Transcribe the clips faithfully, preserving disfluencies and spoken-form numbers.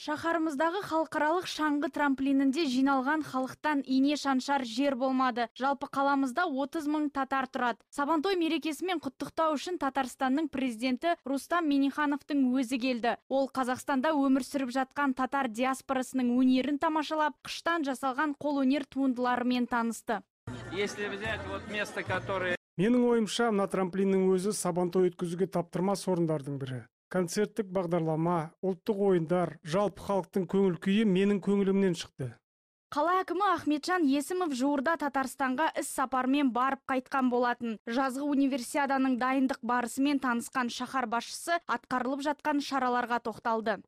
Шаһарымыздағы халықаралық шаңғы трамплинінде жиналған халықтан ине шаншар жер болмады. Жалпы қаламызда отыз мың татар тұрады. Сабантой мерекесімен құттықтау үшін Татарстанның президенті Рустам Миннихановтың өзі келді. Ол Қазақстанда өмір сүріп жатқан татар диаспорасының өнерін тамашалап, қыштан жасалған қолөнер туындыларымен танысты. Если взять вот место, которое... Менің ойымша, мына трамплиннің өзі Сабантой өткізуге таптырмас орындардың бірі. Концерттік бағдарлама, ұлттық ойындар, жалпы халықтың көңіл күйі менің көңілімнен шықты. Қала әкімі Ахметжан Есімов жуырда Татарстанға іс сапармен барып қайтқан болатын. Жазғы универсиаданың дайындық барысымен танысқан шаһар басшысы атқарылып жатқан шараларға тоқталды.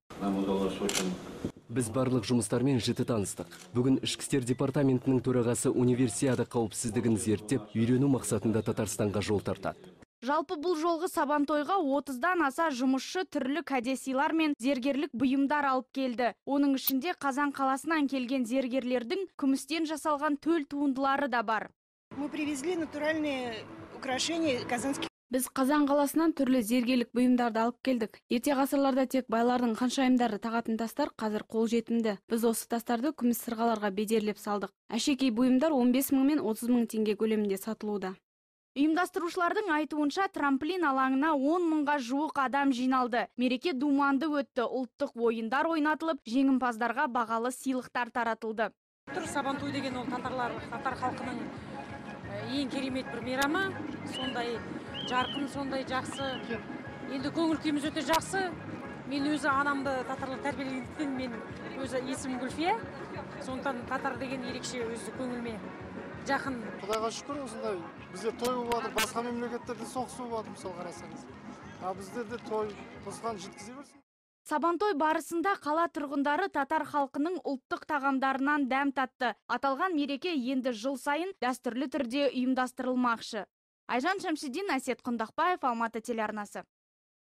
Біз барлық жұмыстармен жіті таныстық. Бүгін ішкі істер департаментінің төрағасы универсиада қауіпсіздігін зерттеп, үйрену мақсатында Татарстанға жол тартады. Жалпы бұл жолғы Сабантойға отыздан аса жұмысшы түрлі кәдесыйлар мен зергерлік бұйымдар алып келді. Оның ішінде Қазан қаласынан келген зергерлердің күмістен жасалған төл туындылары да бар. Мы привезли натуральные украшения казанских. Біз Қазан қаласынан түрлі зергерлік бұйымдарды алып келдік. Ерте ғасырларда тек байлардың ханшайымдары тағатын тастар қазір қол жетімді. Біз осы тастарды күміс сырғаларға бедерлеп салдық. Әшекей бұйымдар он бес мың мен отыз мың теңге көлемінде сатылуда. Ұйымдастырушылардың айтуынша трамплин алаңына он мыңға жуық адам жиналды. Мереке думанды өтті, ұлттық ойындар ойнатылып, жеңімпаздарға бағалы сыйлықтар таратылды. Сабантой деген ол татарлар, татар халқының ең керемет бір мейрамы, сондай жарқын, сондай жақсы. Енді көңіл күйіміз өте жақсы. Мен өзі анамды татарлық тәрбиелегендіктен мен өзі есімім Гүлфия. Сондықтан татар деген ерекше өзі көңілме жақын. Құдайға шүкір, осындай бізде той болып жатыр, басқа мемлекеттерде соғыс болып жатыр, мысалы қарасаңыз. А бізде де той тосқан жеткізе берсін. Сабантой барысында қала тұрғындары татар халқының ұлттық тағамдарынан дәм татты. Аталған мереке енді жыл сайын дәстүрлі түрде ұйымдастырылмақшы. Айжан Шамшидин, Әсет Құндақбаев, Алматы телеарнасы.